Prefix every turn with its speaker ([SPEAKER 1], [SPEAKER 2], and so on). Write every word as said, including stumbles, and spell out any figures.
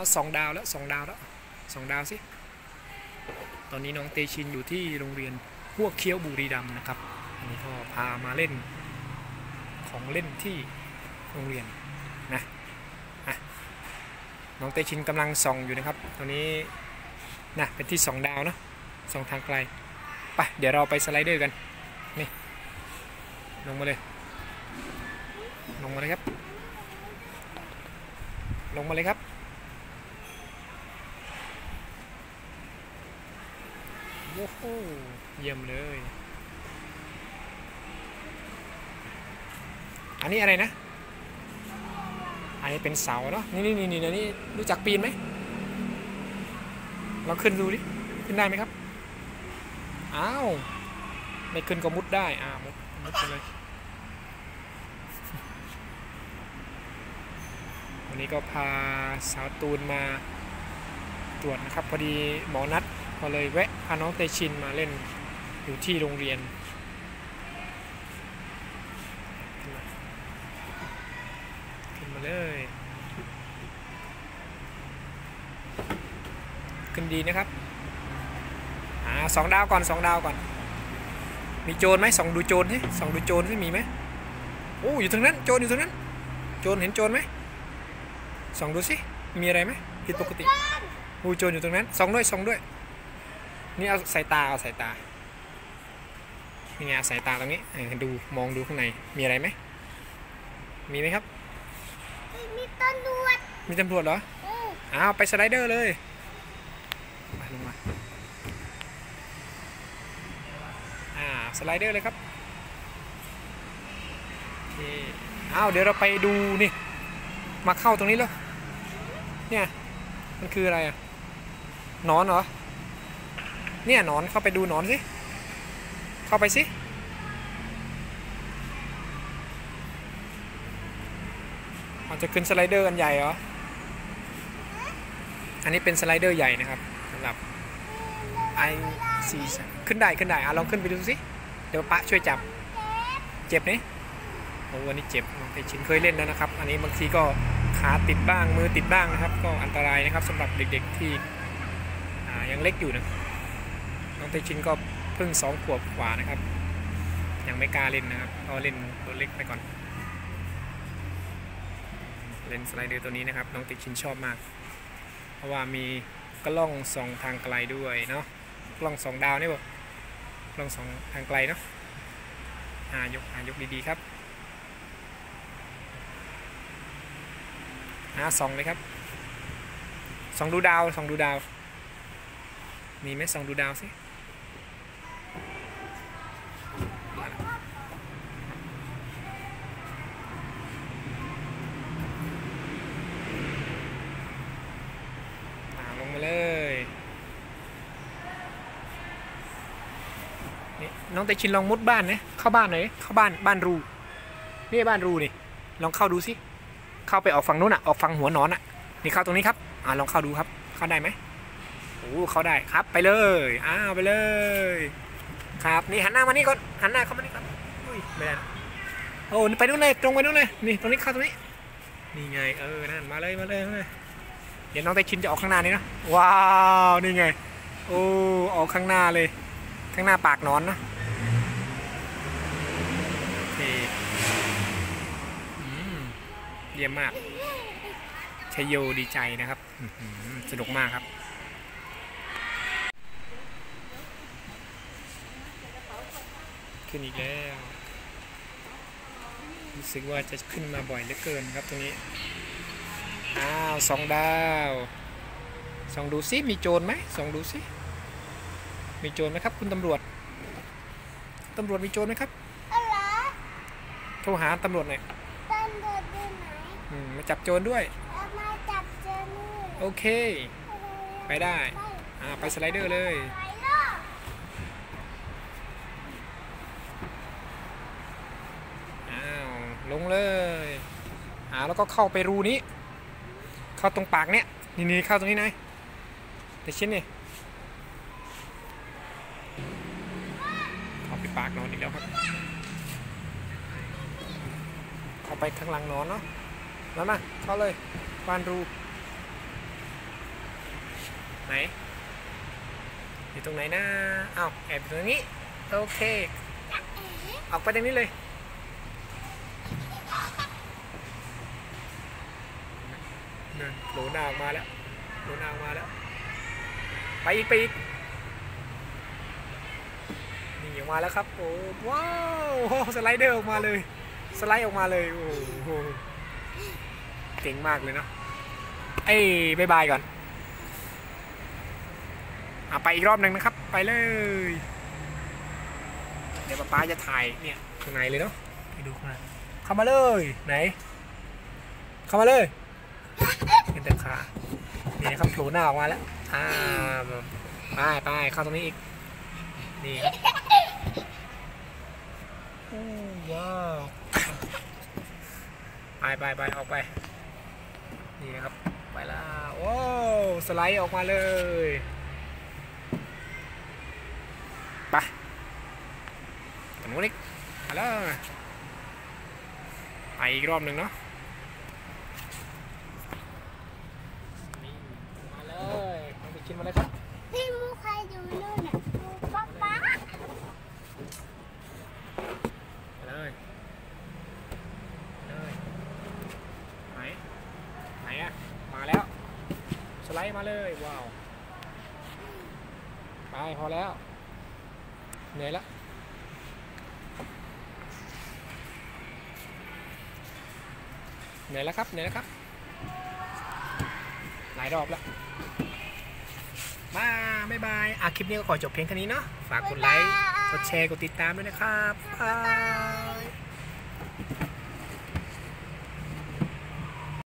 [SPEAKER 1] สองดาวแล้วสองดาวแล้วสองดาวสิตอนนี้น้องเตชินอยู่ที่โรงเรียนหัวเคี้ยวบุรีรัมย์นะครับอันนี้ก็พามาเล่นของเล่นที่โรงเรียนนะน้องเตชินกำลังส่องอยู่นะครับตอนนี้นะเป็นที่สองดาวนะส่องทางไกลไปเดี๋ยวเราไปสไลเดอร์กันนี่ลงมาเลยลงมาเลยครับลงมาเลยครับโอ้โหเยี่ยมเลยอันนี้อะไรนะอันนี้เป็นเสาเนาะนี่นี่นี่นี่นี่รู้จักปีนไหมลองขึ้นดูดิขึ้นได้ไหมครับอ้าวไม่ขึ้นก็มุดได้อ่ามุดมุดไปเลยวันนี้ก็พาสาวตูนมาตรวจนะครับพอดีหมอนัดก็เลยแวะพาน้องเตชินมาเล่นอยู่ที่โรงเรียนขึ้นมาเลยขึ้นดีนะครับอ่าสองดาวก่อนสองดาวก่อนมีโจรไหมส่องดูโจรสิส่องดูโจรสิมีไหมโอ้อยู่ตรงนั้นโจรอยู่ตรงนั้นโจรเห็นโจรไหมส่องดูสิมีอะไรไหมผิดปกติโอ้โจรอยู่ตรงนั้นส่องด้วยส่องด้วยนี่เอาสายตาเอาสายตานี่ไงสายตาตรงนี้ให้ดูมองดูข้างในมีอะไรไหมมีไหมครับ
[SPEAKER 2] มีตำรวจ
[SPEAKER 1] มีตำรวจเหรออ้าวไปสไลเดอร์เลยไปลงมาอ่าสไลเดอร์เลยครับอ้าวเดี๋ยวเราไปดูนี่มาเข้าตรงนี้เลยเนี่ยมันคืออะไรอะหนอนเหรอเนี่ยหนอนเข้าไปดูหนอนสิเข้าไปสิอาจจะขึ้นสไลเดอร์อันใหญ่เหรออันนี้เป็นสไลเดอร์ใหญ่นะครับสำหรับไอซีขึ้นได้ขึ้นได้อ่ะลองขึ้นไปดูสิเดี๋ยวปะช่วยจับเจ็บนี่โอ้วันนี้เจ็บแต่ชินเคยเล่นแล้วนะครับอันนี้บางทีก็ขาติดบ้างมือติดบ้างนะครับก็อันตรายนะครับสำหรับเด็กๆที่ยังเล็กอยู่นะน้องเตชินก็เพิ่งสองขวบกว่านะครับยังไม่กล้าเล่นนะครับก็เล่นตัวเล็กไปก่อนเล่นสไลเดอร์ตัวนี้นะครับน้องเตชินชอบมากเพราะว่ามีกล้องส่องทางไกลด้วยเนาะกล้องสองดาวนี่บอกกล้องส่องทางไกลเนาะอ่ายกอ่ายกดีๆครับอ่าส่องเลยครับส่องดูดาวส่องดูดาวมีไหมส่องดูดาวสิลงมาเลยนี่น้องเตชินลองมุดบ้านนะเข้าบ้านหน่อยเข้าบ้านบ้านรูนี่บ้านรูนี่ลองเข้าดูสิเข้าไปออกฝั่งนู้นอ่ะออกฝั่งหัวนอนอ่ะนี่เข้าตรงนี้ครับอ่าลองเข้าดูครับเข้าได้ไหมโอ้เข้าได้ครับไปเลยอ้าวไปเลยครับนี่หันหน้ามานี่ก่อนหันหน้าเข้ามานี่ก่อนอุ้ยไม่ได้โอ้ไปนู้นเลยตรงไปนู้นเลยนี่ตรงนี้เข้าตรงนี้นี่ไงเออนั่นมาเลยมาเลยมาเลยเดี๋ยวน้องเตชินจะออกข้างหน้านี่นะว้าวนี่ไงโอ้ออกข้างหน้าเลยข้างหน้าปากนอนนะโอเคเยี่ยมมากชัยโยดีใจนะครับสนุกมากครับขึ้นอีกแล้วรู้สึกว่าจะขึ้นมาบ่อยเหลือเกินครับตรงนี้อ้าวสองดาวส่องดูซิมีโจรไหมส่องดูซิมีโจรไหมครับคุณตำรวจตำรวจมีโจรไหมครับโทรหาตำรวจหน่อย
[SPEAKER 2] ตำรวจอยู่ไหน
[SPEAKER 1] มาจับโจรด้วย
[SPEAKER 2] มาจับโจรด้วย
[SPEAKER 1] โอเคไปได้อ่าไปสไลเดอร์เลยอ้าวลงเลยอ่าแล้วก็เข้าไปรูนี้เข้าตรงปากเนี้ยนี่นี่เข้าตรงนี้นายแต่ชิ้นนี่เข้าไปปากนอนอีกแล้วครับเข้าไปข้างหลังนอนเนาะแล้วมาเข้าเลยบ้านรูไหนอยู่ตรงไหนนะอ้าวแอบอยู่ตรงนี้โอเคออกไปตรงนี้เลยเดินโหลหน้าออกมาแล้วโหลหน้าออกมาแล้วไปอีกไปอีกนี่ออกมาแล้วครับโอ้ว้าวสไลเดอร์ออกมาเลยสไลด์ออกมาเลยโอ้โหเก่งมากเลยเนาะเอ้ยบายบายก่อนอ่ะไปอีกรอบหนึ่งนะครับไปเลยเดี๋ยวป๊าป๊าจะถ่ายเนี่ยข้างในเลยเนาะไปดูข้างในเข้ามาเลยไหนเข้ามาเลยเห็นแต่ขานี่นะครับโผล่หน้าออกมาแล้วอ่าไปไปเข้าตรงนี้อีกนี่ครับว้าวไปไปไปออกไปนี่ครับไปแล้วโอ้สไลด์ออกมาเลยไปตรงนู้นอีกไปแล้วไปอีกรอบหนึ่งเนาะนี่มาเลยมาไปกินมาเลยครับ
[SPEAKER 2] พี่มูใครอยู่นู่นน่ะมูป๊าป๊า
[SPEAKER 1] ไปเลยเลยไหนไหนอะมาแล้วสไลด์มาเลยว้าวไปพอแล้วเหนื่อยแล้วเหนื่อยแล้วครับเหนื่อยแล้วครับหลายรอบแล้วมาบ๊ายบายอ่ะคลิปนี้ก็ขอจบเพียงเท่านี้เนาะฝากกดไลค์กดแชร์กดติดตามด้วยนะครับบ๊ายบาย